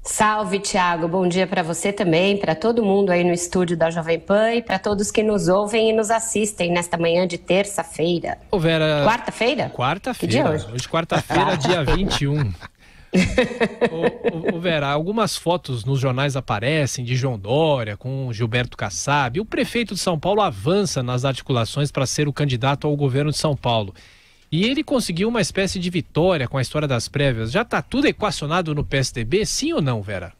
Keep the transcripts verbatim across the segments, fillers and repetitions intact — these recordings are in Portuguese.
Salve, Thiago. Bom dia para você também, para todo mundo aí no estúdio da Jovem Pan e para todos que nos ouvem e nos assistem nesta manhã de terça-feira. Ô, Vera... Quarta-feira? Quarta-feira. Que dia é hoje? Hoje, quarta-feira, dia vinte e um. ô, ô, ô, Vera, algumas fotos nos jornais aparecem de João Dória com Gilberto Kassab. O prefeito de São Paulo avança nas articulações para ser o candidato ao governo de São Paulo. E ele conseguiu uma espécie de vitória com a história das prévias. Já está tudo equacionado no P S D B, sim ou não, Vera?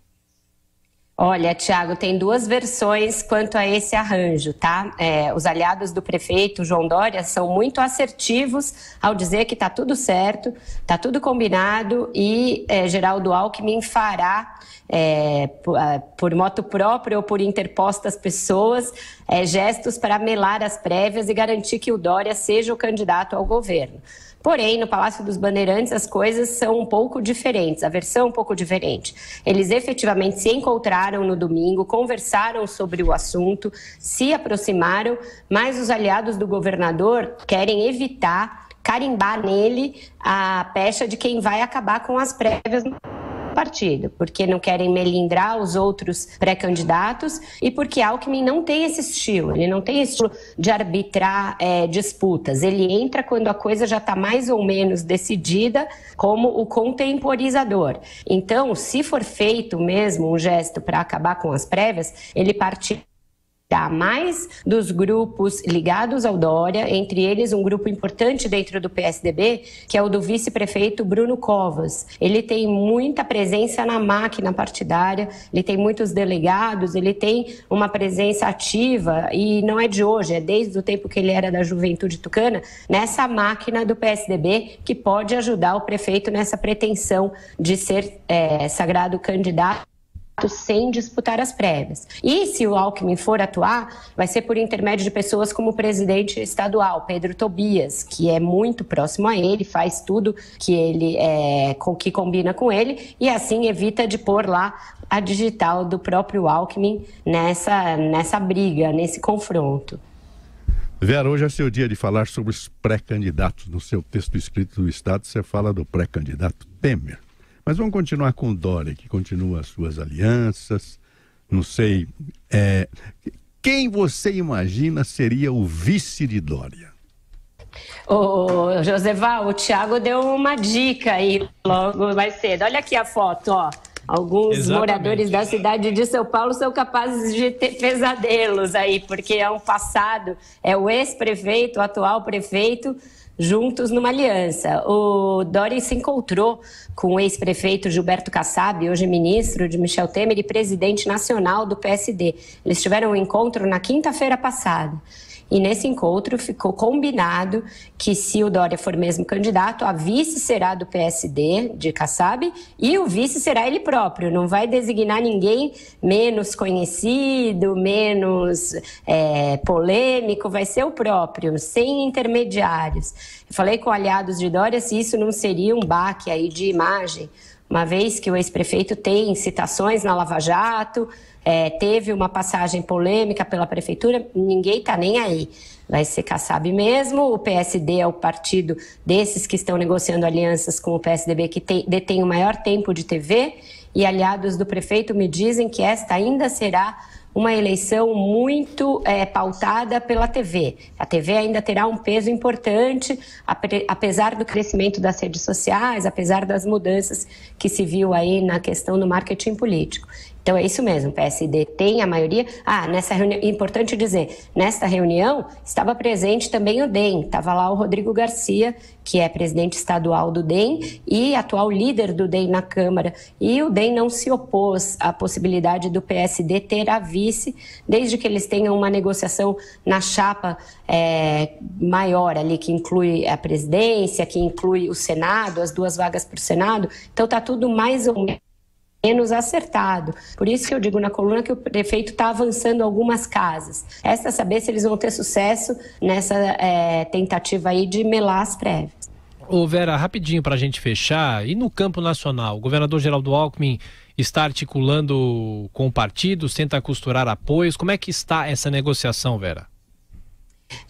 Olha, Thiago, tem duas versões quanto a esse arranjo, tá? É, os aliados do prefeito João Dória são muito assertivos ao dizer que está tudo certo, está tudo combinado e é, Geraldo Alckmin fará, é, por, por moto próprio ou por interpostas pessoas, é, gestos para melar as prévias e garantir que o Dória seja o candidato ao governo. Porém, no Palácio dos Bandeirantes as coisas são um pouco diferentes, a versão é um pouco diferente. Eles efetivamente se encontraram no domingo, conversaram sobre o assunto, se aproximaram, mas os aliados do governador querem evitar carimbar nele a pecha de quem vai acabar com as prévias no partido, porque não querem melindrar os outros pré-candidatos e porque Alckmin não tem esse estilo, ele não tem esse estilo de arbitrar é, disputas, ele entra quando a coisa já está mais ou menos decidida como o contemporizador. Então, se for feito mesmo um gesto para acabar com as prévias, ele partirá mais dos grupos ligados ao Dória, entre eles um grupo importante dentro do P S D B, que é o do vice-prefeito Bruno Covas. Ele tem muita presença na máquina partidária, ele tem muitos delegados, ele tem uma presença ativa, e não é de hoje, é desde o tempo que ele era da Juventude Tucana, nessa máquina do P S D B, que pode ajudar o prefeito nessa pretensão de ser é, sagrado candidato sem disputar as prévias. E se o Alckmin for atuar, vai ser por intermédio de pessoas como o presidente estadual, Pedro Tobias, que é muito próximo a ele, faz tudo que ele é, que combina com ele e assim evita de pôr lá a digital do próprio Alckmin nessa, nessa briga, nesse confronto. Vera, hoje é seu dia de falar sobre os pré-candidatos. No seu texto escrito do Estado, você fala do pré-candidato Temer. Mas vamos continuar com o Dória, que continua as suas alianças. Não sei, é, quem você imagina seria o vice de Dória? Ô, Joseval, o Thiago deu uma dica aí logo mais cedo. Olha aqui a foto, ó. Alguns Exatamente. moradores da cidade de São Paulo são capazes de ter pesadelos aí, porque é um passado, é o ex-prefeito, o atual prefeito, juntos numa aliança. O Dória se encontrou com o ex-prefeito Gilberto Kassab, hoje ministro de Michel Temer e presidente nacional do P S D. Eles tiveram um encontro na quinta-feira passada. E nesse encontro ficou combinado que, se o Dória for mesmo candidato, a vice será do P S D, de Kassab, e o vice será ele próprio. Não vai designar ninguém menos conhecido, menos é, polêmico, vai ser o próprio, sem intermediários. Eu falei com aliados de Dória se isso não seria um baque aí de imagem, uma vez que o ex-prefeito tem citações na Lava Jato, É, teve uma passagem polêmica pela prefeitura, ninguém está nem aí. Vai ser Kassab mesmo, o P S D é o partido desses que estão negociando alianças com o P S D B que tem, detém o maior tempo de T V, e aliados do prefeito me dizem que esta ainda será uma eleição muito é, pautada pela T V. A T V ainda terá um peso importante, apesar do crescimento das redes sociais, apesar das mudanças que se viu aí na questão do marketing político. Então é isso mesmo, o P S D tem a maioria. Ah, nessa reunião, importante dizer, nesta reunião estava presente também o D E M, estava lá o Rodrigo Garcia, que é presidente estadual do D E M e atual líder do D E M na Câmara. E o D E M não se opôs à possibilidade do P S D ter a vice, desde que eles tenham uma negociação na chapa é, maior ali, que inclui a presidência, que inclui o Senado, as duas vagas para o Senado. Então está tudo mais ou menos menos acertado. Por isso que eu digo na coluna que o prefeito está avançando algumas casas. Resta saber se eles vão ter sucesso nessa é, tentativa aí de melar as prévias. Ô Vera, rapidinho para a gente fechar, e no campo nacional, o governador Geraldo Alckmin está articulando com partidos, tenta costurar apoios, como é que está essa negociação, Vera?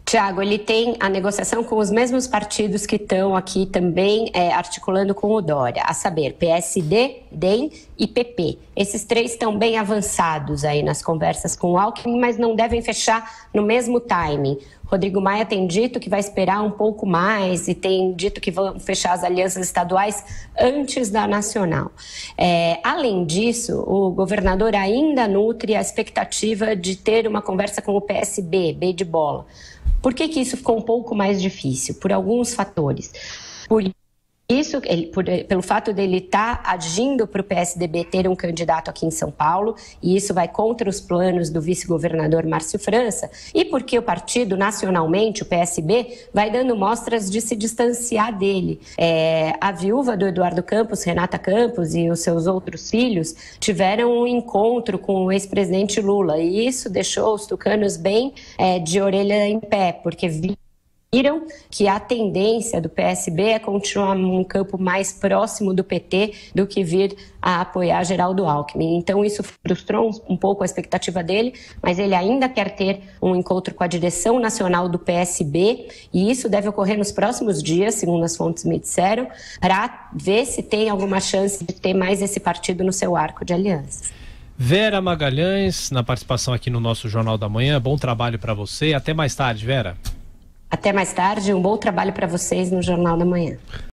Tiago, ele tem a negociação com os mesmos partidos que estão aqui também é, articulando com o Dória, a saber, P S D, D E M e P P. Esses três estão bem avançados aí nas conversas com o Alckmin, mas não devem fechar no mesmo timing. Rodrigo Maia tem dito que vai esperar um pouco mais e tem dito que vão fechar as alianças estaduais antes da nacional. É, além disso, o governador ainda nutre a expectativa de ter uma conversa com o P S B, B de bola. Por que que isso ficou um pouco mais difícil? Por alguns fatores. Por isso, ele, por, pelo fato dele estar tá agindo para o P S D B ter um candidato aqui em São Paulo, e isso vai contra os planos do vice-governador Márcio França, e porque o partido, nacionalmente, o P S B, vai dando mostras de se distanciar dele. É, a viúva do Eduardo Campos, Renata Campos, e os seus outros filhos tiveram um encontro com o ex-presidente Lula, e isso deixou os tucanos bem é, de orelha em pé, porque vi viram que a tendência do P S B é continuar num campo mais próximo do P T do que vir a apoiar Geraldo Alckmin. Então isso frustrou um pouco a expectativa dele, mas ele ainda quer ter um encontro com a direção nacional do P S B e isso deve ocorrer nos próximos dias, segundo as fontes me disseram, para ver se tem alguma chance de ter mais esse partido no seu arco de alianças. Vera Magalhães, na participação aqui no nosso Jornal da Manhã, bom trabalho para você. Até mais tarde, Vera. Até mais tarde, um bom trabalho para vocês no Jornal da Manhã.